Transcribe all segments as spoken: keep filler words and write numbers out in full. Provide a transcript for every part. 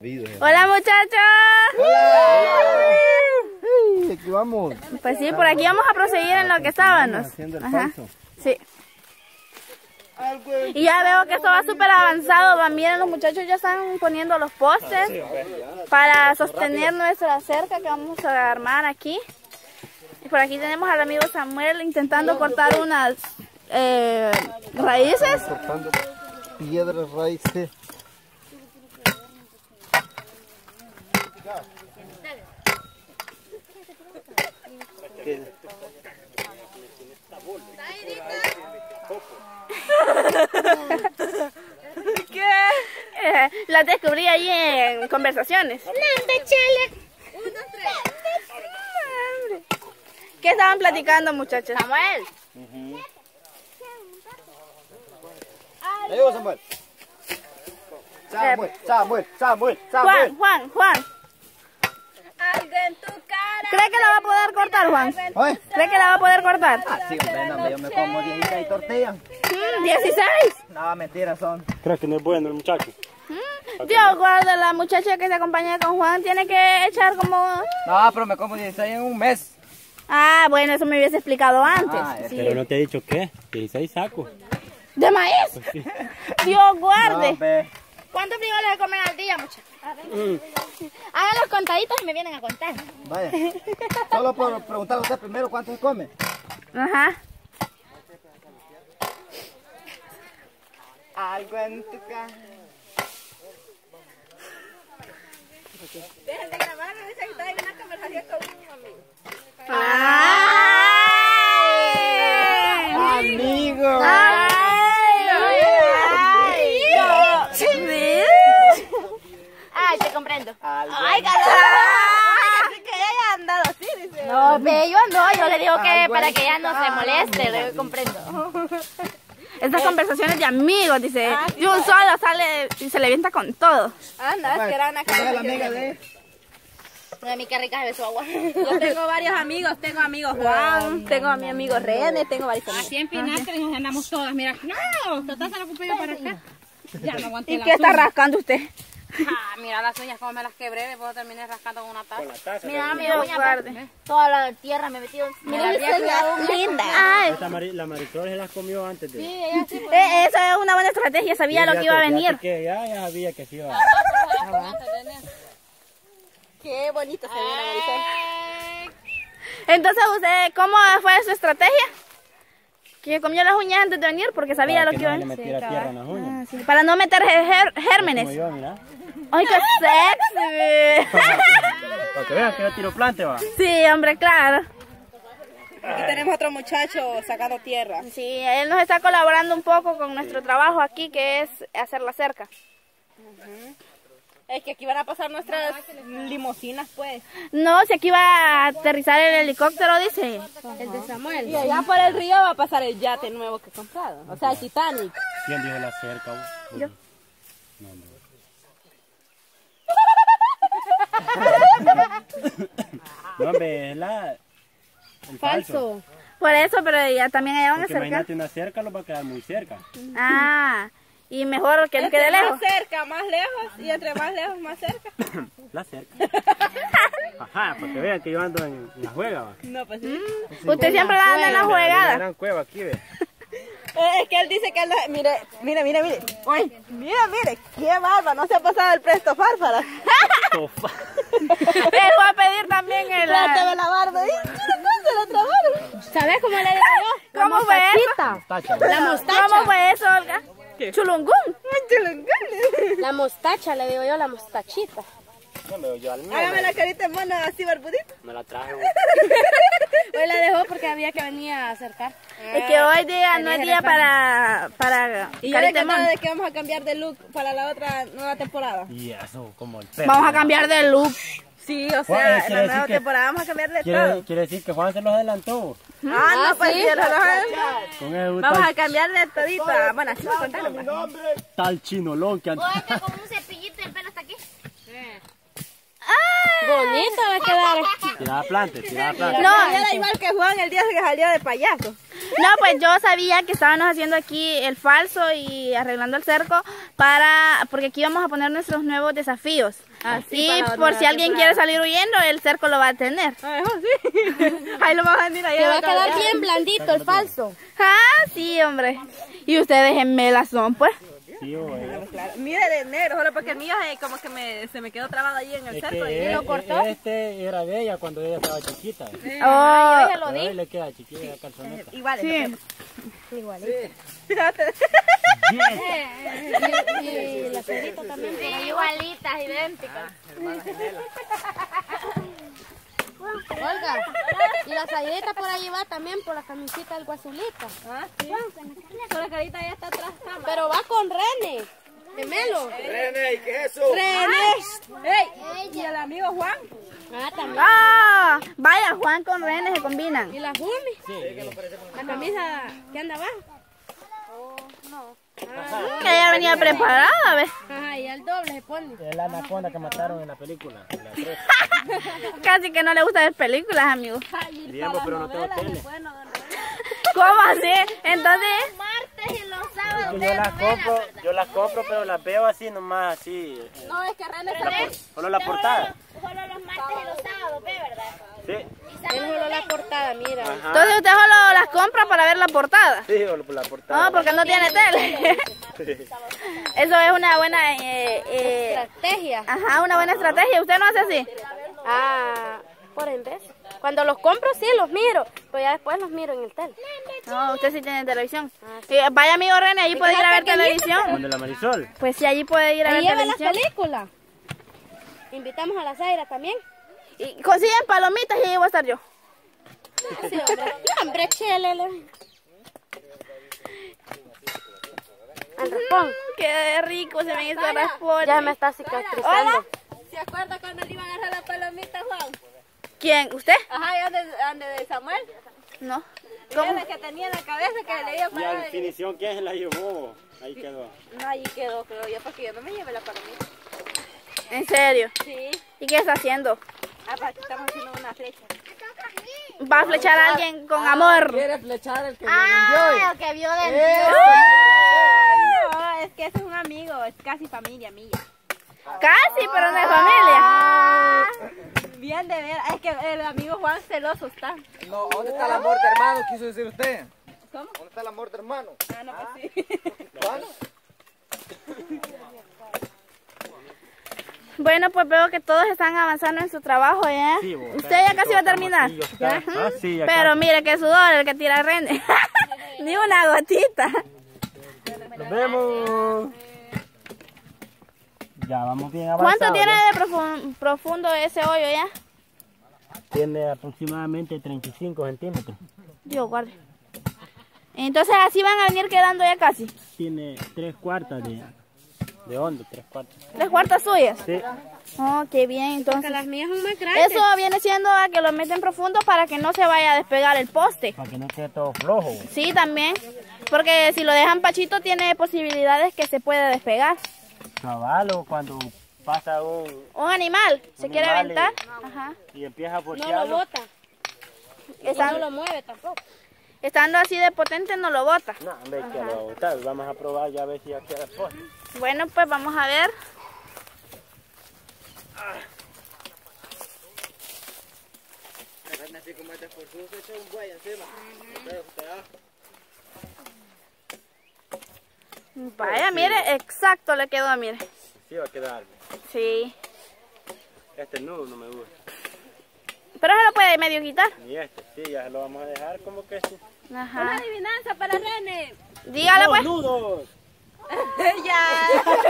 Hola muchachos. Hola. Hey, aquí vamos. Pues sí, por aquí vamos a proseguir en lo que estábamos. Haciendo el Ajá. falso. Sí. Y ya veo que esto va súper avanzado. Va, miren, los muchachos ya están poniendo los postes para sostener nuestra cerca que vamos a armar aquí. Y por aquí tenemos al amigo Samuel intentando cortar unas eh, raíces. Cortando piedras, raíces. ¿Qué? Eh, las descubrí ahí en conversaciones. ¿Qué estaban platicando, muchachos? Samuel. Ahí va Samuel. Samuel, Samuel, Samuel, Juan, Samuel. Juan, Juan. Algo en tu cara. ¿Cree que la va a poder cortar, Juan? Oye. ¿Cree que la va a poder cortar? Ah, sí, hombre, no, yo me como dieciséis tortillas. Mm, ¿dieciséis? No, mentiras son. ¿Crees que no es bueno el muchacho? Mm, Dios guarda, la muchacha que se acompaña con Juan tiene que echar como... No, pero me como dieciséis en un mes. Ah, bueno, eso me hubiese explicado antes. Ah, Sí. Pero no te he dicho qué, dieciséis sacos. ¿De maíz? Dios guarde. No, ve. ¿Cuántos frijoles se comen al día, muchachos? Hagan los contaditos y me vienen a contar. Vaya. Solo por preguntar a usted primero cuánto se come. Ajá. Algo en tu cara. Dejen de grabar, me dicen que está en una conversación con un amigo. ¡Ay! Amigo. ¡Ay! ¡Ay! Ay, te comprendo. Algo Ay, en- calor. Ay, que ella ha andado así, dice. No, ve, yo no, yo le digo que Algo para en que ella no tu se cara. moleste, le comprendo. Estas conversaciones de amigos, dice, y un solo sale y se le vienta con todo. Anda, es que era una ¿Quién es la amiga de? Mami, qué rica es su agua. Yo tengo varios amigos, tengo amigos Juan, tengo a mi amigo René, tengo varios amigos. Aquí en Pinastre nos andamos todas, mira. No, total se la ocupé yo para acá. Ya no aguanté ¿Y las qué está uñas. rascando usted? Ah, mira las uñas como me las quebré, después terminé rascando con una taza. Mira, mi Dios uña, guarde. toda la tierra me metió. Mira, linda. Ay, Esta Mari- la Marisol se las comió antes de... Sí, ella sí. eh, esa es una buena estrategia, sabía lo que iba a venir. Que ya, ya sabía que sí iba. Qué bonito se ve la Marisol. Entonces, ¿usted cómo fue su estrategia? Que comió las uñas antes de venir porque sabía lo que que iba a no le venir. metiera tierra en las uñas. Ah, sí, para no meter ger- gérmenes. Como yo, mira. ¡Ay, qué sexy! Para que vean que yo tiro plante, va. Sí, hombre, claro. Aquí tenemos otro muchacho sacando tierra. Sí, él nos está colaborando un poco con nuestro trabajo aquí, que es hacer la cerca. Es que aquí van a pasar nuestras limusinas, pues. No, si aquí va a aterrizar el helicóptero, dice. El de Samuel. Y allá por el río va a pasar el yate nuevo que he comprado. O sea, el Titanic. ¿Quién dijo la cerca? vos? Yo. No, no. No, hombre, es la... El falso. Por eso, pero ya también allá van a Porque acercar. imagínate una cerca, lo va a quedar muy cerca. Ah, y mejor que no Entre quede lejos. más cerca, más lejos. Y entre más lejos, más cerca. La cerca. Ajá, para que vean que yo ando en, en la juega, va. No, pues sí. Usted siempre la anda en la Una juegada. gran cueva aquí, ve. Eh, Es que él dice que él... la- Mire, mire, mire, mire. Uy, mira, mire. Qué barba. No se ha pasado el presto fárfara. Tofa. Él va a pedir también el... Trátame la barba. ¡Ay, no se la trabaron! ¿Sabes cómo le digo yo? ¿Cómo fue eso? Tacha. La mostacha. ¿Cómo fue eso, Olga? Chulungún. La mostacha, le digo yo, la mostachita. No me yo al mío. Hágame la carita en mano así barbudita. Me la traje. vos. Hoy la dejó porque había que venir a acercar. Es que hoy día no es día para, para Y yo le carita de contaba mono. de que vamos a cambiar de look para la otra nueva temporada. Y eso, como el perro. Vamos a cambiar de look. Sí, o Juan, sea, quiere en la decir nueva que- temporada vamos a cambiar de Quiere, todo. quiere decir que Juan se los adelantó. Ah, no, pues sí, no, no, Con ese vamos a tal, cambiar de todito. Bueno, así contalo, pues. tal chinolon que anda. Oye, que con un cepillito y el pelo hasta aquí. Bonito va a quedar. Tiraba plante, tiraba plante. No, era igual que Juan el día que salió de payaso. No, pues yo sabía que estábamos haciendo aquí el falso y arreglando el cerco para, porque aquí vamos a poner nuestros nuevos desafíos. Así, y por si alguien quiere salir huyendo, el cerco lo va a tener. Ah, sí. Ahí lo vamos a venir ahí. Te va a quedar bien blandito el falso. Ah, sí, hombre. Y ustedes gemelas son, pues. Sí, güey. Claro. Mire de negro, solo porque el mío eh, como que me, se me quedó trabado ahí en el Es cerco. que Y e- lo cortó. Este era de ella cuando ella estaba chiquita. Oh, Pero hoy le queda chiquita la calzoneta. Igual. sí. Y la perrita también. Sí, igualitas, idénticas. Olga, y la Zairita por ahí va también por la camisita del azulita. Ah, sí. Con la carita ya está atrás. Está. Pero va con René, gemelo. René, ¿qué es eso? René. Ey, y el amigo Juan. Ah, también. Ah, vaya, Juan con René se combinan. ¿Y la Jumi? La camisa que anda abajo. Que ella venía preparada, ¿ves? Ajá, y el doble se pone. Es la anaconda que mataron en la película. En la tres. Casi que no le gusta ver películas, amigos. Bien, pero no tengo tele. ¿Cómo así? Entonces, Martes y los Es sábados. que yo las compro, yo las compro, pero las veo así nomás, así. eh, No, es que René la por- solo la portada. Solo los martes y los sábados, ¿ve, verdad? Sí. Es solo la portada, mira. Ajá. entonces usted solo las compra para ver la portada. Sí, solo por la portada. No, porque no tiene tele. Eso es una buena, eh, eh, Estrategia. ajá, una buena estrategia. ¿Usted no hace así? Ah, por en vez. Cuando los compro, sí, los miro. Pero ya después los miro en el tel. No, usted sí tiene televisión. Sí, vaya, amigo René, allí puede ir a ver televisión. ¿Dónde la Marisol? Pues sí, allí puede ir a ver Ahí lleva las televisión. películas. Invitamos a la Zaira también. Y consiguen palomitas y ahí voy a estar yo. Sí, hombre. Hombre, chelele. Al raspón. Qué rico se ven estos raspones. Ya me está cicatrizando. ¿Se acuerda cuando le iba a agarrar la palomita, Juan? ¿Quién? ¿Usted? Ajá, y ande, ande de Samuel. No. ¿Cómo? Que tenía en la cabeza que le iba a Y a parar. definición, ¿quién se la llevó? Ahí quedó. No, allí quedó, creo yo, porque yo no me llevé la palomita. ¿En serio? Sí. ¿Y qué está haciendo? Ah, para que estamos haciendo una flecha. Va a flechar a alguien con amor. Quiere flechar el que Ah, el que vio del No, es que ese es un amigo, es casi familia mía. Casi, pero no es familia. Bien de ver, es que el amigo Juan celoso está. No, ¿dónde está el amor de hermano? Quiso decir usted. ¿Cómo? ¿Dónde está el amor de hermano? Ah, no, pues sí. ¿Cuándo? Bueno, pues veo que todos están avanzando en su trabajo ya. Sí, vos, Usted ya casi va a terminar. Sí, yo está. Ah, sí, ya Pero mire qué sudor el que tira René. Ni una gotita. casi. Nos vemos. Ya vamos bien avanzados. ¿Cuánto tiene ¿no? de profun- profundo ese hoyo ya? Tiene aproximadamente treinta y cinco centímetros. Dios guarde. Entonces así van a venir quedando ya casi. Tiene tres cuartas de, de hondo, tres cuartas. Tres cuartas suyas. Sí. Oh, qué bien, entonces. Las mías son más grandes. Eso viene siendo a que lo meten profundo para que no se vaya a despegar el poste. Para que no quede todo flojo. Sí, también. Porque si lo dejan pachito tiene posibilidades que se puede despegar. Chavalo, cuando pasa un, Un animal se Un quiere animal aventar. y- Ajá. y empieza a No lo voltearlo. bota. Y Están- no lo mueve tampoco. Estando así de potente no lo bota. No, hombre, que lo va a botar. Vamos a probar ya a ver si ya queda el poste. Bueno, pues vamos a ver. Así como este por su se echa un buey encima. Vaya, mire, exacto le quedó, mire. Sí va a quedar. Sí. Este nudo no me gusta. Pero se lo puede medio quitar. Ni este, sí, ya lo vamos a dejar como que sí. Ajá. Adivinanza para René. Dígale pues. ¡Nudos! ya.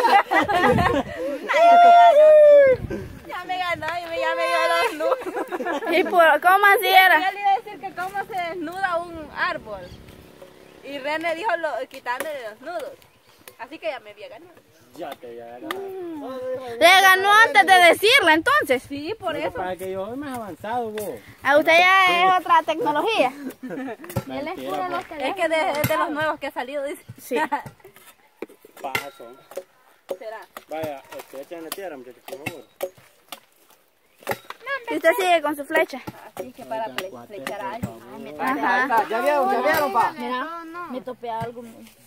ya me ganó, ya me, ya me dio los nudos. ¿Y por, cómo así Yo era? le iba a decir que cómo se desnuda un árbol. Y René dijo lo, quitándole los nudos. Así que ya me había ganado. Ya te voy a ganar. Le ganó antes de decirle entonces. Sí, por Lo que eso. pasa es que yo soy más avanzado, vos. A usted ya es otra tecnología. Mentira, vos. Es que de, es de los nuevos que ha salido, dice. Sí. Paso. Será. Vaya, este, échenle tierra, muchachos, por favor. No, hombre, Y usted sigue con su flecha. Así que para fle- flechar a alguien. Ay, me Ahí topé. está, ahí está. Ya vieron, ya vieron, pa. Mira, me topé algo.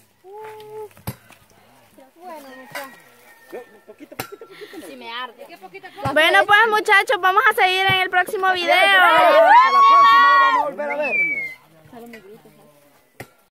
Sí me arde. Bueno, pues muchachos, vamos a seguir en el próximo video. A la próxima lo vamos a volver a ver.